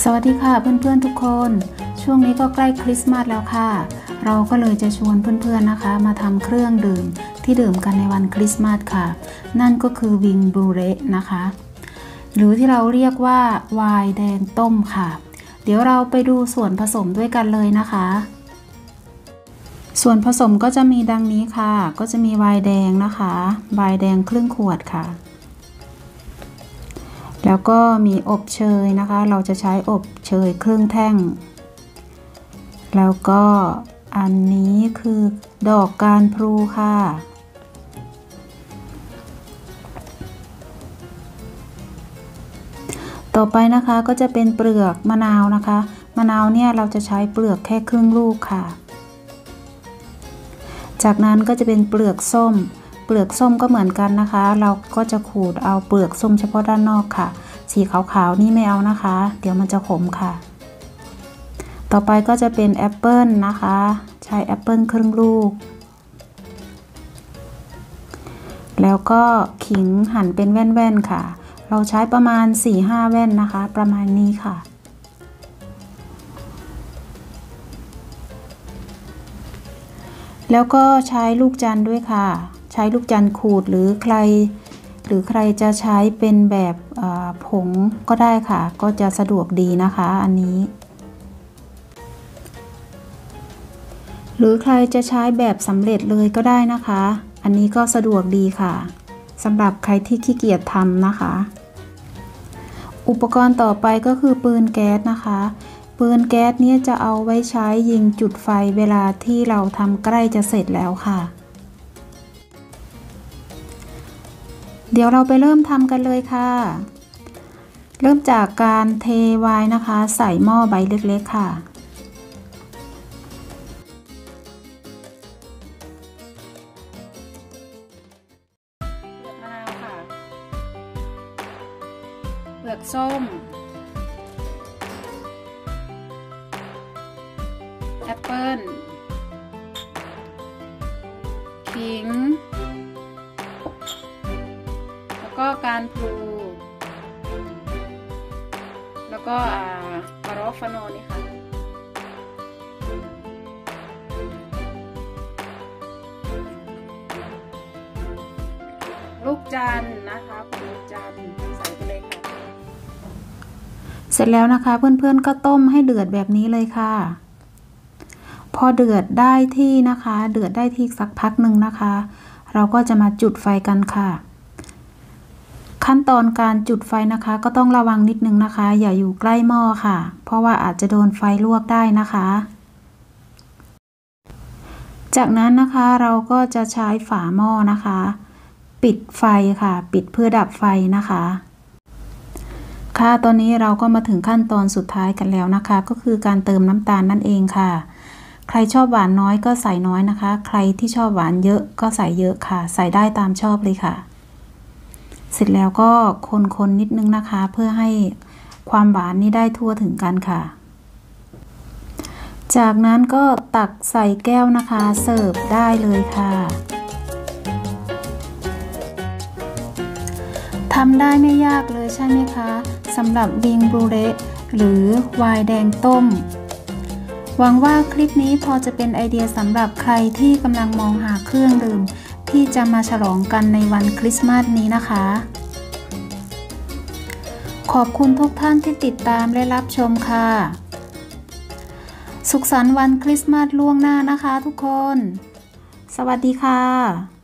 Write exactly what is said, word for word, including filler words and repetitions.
วัสดีค่ะเพื่อนๆทุกคนช่วงนี้ก็ใกล้คริสต์มาสแล้วค่ะเราก็เลยจะชวนเพื่อนๆนะคะมาทำเครื่องดื่มที่ดื่มกันในวันคริสต์มาสค่ะนั่นก็คือวิงบรูเรนะคะหรือที่เราเรียกว่าไวน์แดงต้มค่ะเดี๋ยวเราไปดูส่วนผสมด้วยกันเลยนะคะส่วนผสมก็จะมีดังนี้ค่ะก็จะมีไวน์แดงนะคะไวน์แดงครึ่งขวดค่ะแล้วก็มีอบเชยนะคะเราจะใช้อบเชยครึ่งแท่งแล้วก็อันนี้คือดอกการพลูค่ะต่อไปนะคะก็จะเป็นเปลือกมะนาวนะคะมะนาวเนี่ยเราจะใช้เปลือกแค่ครึ่งลูกค่ะจากนั้นก็จะเป็นเปลือกส้มเปลือกส้มก็เหมือนกันนะคะเราก็จะขูดเอาเปลือกส้มเฉพาะด้านนอกค่ะสีขาวๆนี่ไม่เอานะคะเดี๋ยวมันจะขมค่ะต่อไปก็จะเป็นแอปเปิลนะคะใช้แอปเปิลครึ่งลูกแล้วก็ขิงหั่นเป็นแว่นๆค่ะเราใช้ประมาณ สี่ห้า แว่นนะคะประมาณนี้ค่ะแล้วก็ใช้ลูกจันทร์ด้วยค่ะใช้ลูกจันทร์ขูดหรือใครหรือใครจะใช้เป็นแบบผงก็ได้ค่ะก็จะสะดวกดีนะคะอันนี้หรือใครจะใช้แบบสำเร็จเลยก็ได้นะคะอันนี้ก็สะดวกดีค่ะสำหรับใครที่ขี้เกียจทำนะคะอุปกรณ์ต่อไปก็คือปืนแก๊สนะคะปืนแก๊สเนี่ยจะเอาไว้ใช้ยิงจุดไฟเวลาที่เราทำใกล้จะเสร็จแล้วค่ะเดี๋ยวเราไปเริ่มทำกันเลยค่ะเริ่มจากการเทไวน์นะคะใส่หม้อใบเล็กๆค่ะเปลือกส้มแอปเปิ้ลขิงแล้วก็การพลูแล้วก็กาโรฟาโนนี่ค่ะลูกจันทร์นะคะลูกจันทร์ใส่ไปเลยค่ะเสร็จแล้วนะคะเพื่อนๆก็ต้มให้เดือดแบบนี้เลยค่ะพอเดือดได้ที่นะคะเดือดได้ที่สักพักหนึ่งนะคะเราก็จะมาจุดไฟกันค่ะขั้นตอนการจุดไฟนะคะก็ต้องระวังนิดนึงนะคะอย่าอยู่ใกล้หม้อค่ะเพราะว่าอาจจะโดนไฟลวกได้นะคะจากนั้นนะคะเราก็จะใช้ฝาหม้อนะคะปิดไฟค่ะปิดเพื่อดับไฟนะคะค่ะตอนนี้เราก็มาถึงขั้นตอนสุดท้ายกันแล้วนะคะก็คือการเติมน้ำตาลนั่นเองค่ะใครชอบหวานน้อยก็ใส่น้อยนะคะใครที่ชอบหวานเยอะก็ใส่เยอะค่ะใส่ได้ตามชอบเลยค่ะเสร็จแล้วก็คนๆ น, นิดนึงนะคะเพื่อให้ความหวานนี่ได้ทั่วถึงกันค่ะจากนั้นก็ตักใส่แก้วนะคะเสิร์ฟได้เลยค่ะทำได้ไม่ยากเลยใช่ไหมคะสำหรับวิงบรูเรหรือไวน์แดงต้มหวังว่าคลิปนี้พอจะเป็นไอเดียสำหรับใครที่กำลังมองหาเครื่องดื่มที่จะมาฉลองกันในวันคริสต์มาสนี้นะคะขอบคุณทุกท่านที่ติดตามและรับชมค่ะสุขสันต์วันคริสต์มาสล่วงหน้านะคะทุกคนสวัสดีค่ะ